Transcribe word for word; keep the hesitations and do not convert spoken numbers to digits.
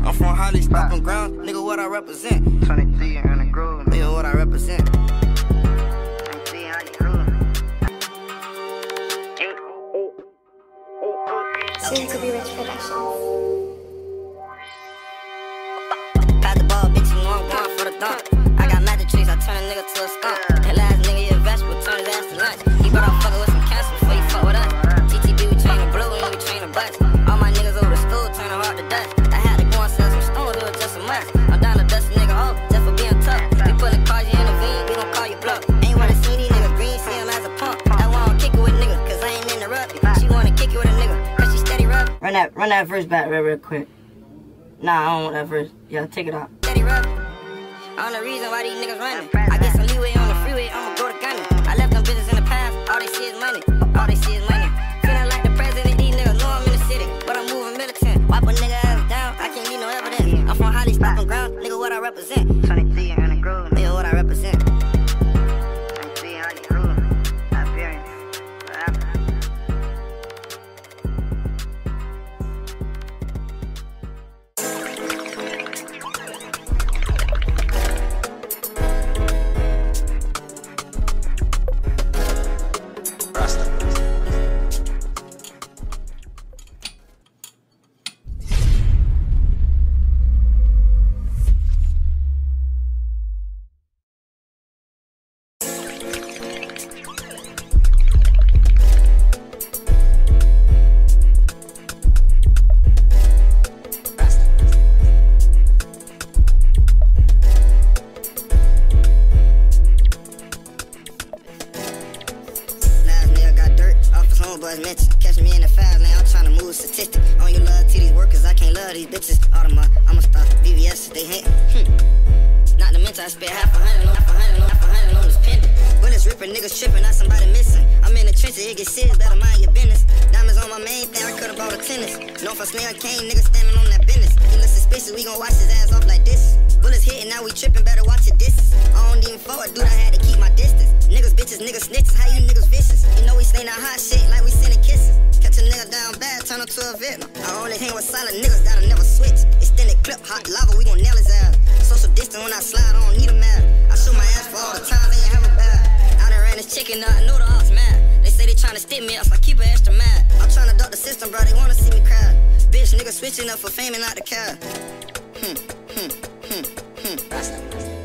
I'm from Holly, stomping ground, nigga, what I represent. twenty-three in the groove, nigga, what I represent. twenty-three, how you groove? Soon to be Rich Productions. Got the ball, bitch, you know I'm going for the dunk. I got magic tricks, I turn a nigga to a skunk. That last nigga, he a vegetable, turn his ass to lunch. He brought up fucking with some cancer before he fuck with us. G T B, we train the blue, and we train the butts. All my niggas over the stool, turn them hard to dust. I had to go and sell some stones, it was just a must. I'm down to dust a nigga off, just for being tough. We pullin' cars, you intervene, we gon' call you bluff. Ain't wanna see these niggas green, see him as a punk. I wanna kick it with niggas, cause I ain't interrupt. She wanna kick it with a nigga, cause she steady rub. Run that, run that verse back real, real quick. Nah, I don't want that verse. Yeah, take it out. Steady rub. I don't know the reason why these niggas running. I get some leeway on the freeway, I'ma go to gunning. I left them bitches in the past, all they see is money. All they see is money. Feeling like the president, these niggas know I'm in the city. But I'm moving militant. Wipe a nigga ass down, I can't leave no evidence. I'm from Holly, stomping ground, nigga, what I represent. twenty-three in the groove, Nigga, what I represent. twenty-three, how you groove? Liberian. Boys mention, catch me in the fast lane, I'm tryna move statistic. On your love to these workers, I can't love these bitches. Audemars, I'ma start V V S, they hatin'. Hmm. Not to mention, I spent half a hundred on, half a hundred on, half a hundred on this pendant. Bullets ripping, niggas tripping, not somebody missing. I'm in the trenches, it get serious, better mind your business. Diamonds on my main thing, I could've bought a tennis. No for sling, I came, niggas standing on that business. He look suspicious, we gon' wash his ass off like this. Bullets hitting, now we tripping, better watch your distance. I don't even forward, dude, I had to keep my distance. Niggas bitches, niggas snitches, how you niggas vicious? You know we slay that hot shit like we sending kisses. Catch a nigga down bad, turn him to a victim. I only hang with solid niggas that'll never switch. Extended clip, hot lava, we gon' nail his ass. Social distance when I slide, I don't need a mask. I show my ass for all the times they ain't have a bad. I done ran this chicken up, I know the ops mad. They say they tryna stick me up, so I keep it extra mad. I'm tryna duck the system, bro, they wanna see me cry. Bitch, niggas switching up for fame and not the car. Hmm, hmm, hmm, hmm.